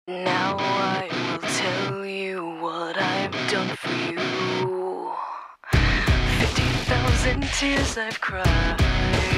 Now I will tell you what I've done for you. 50,000 tears I've cried.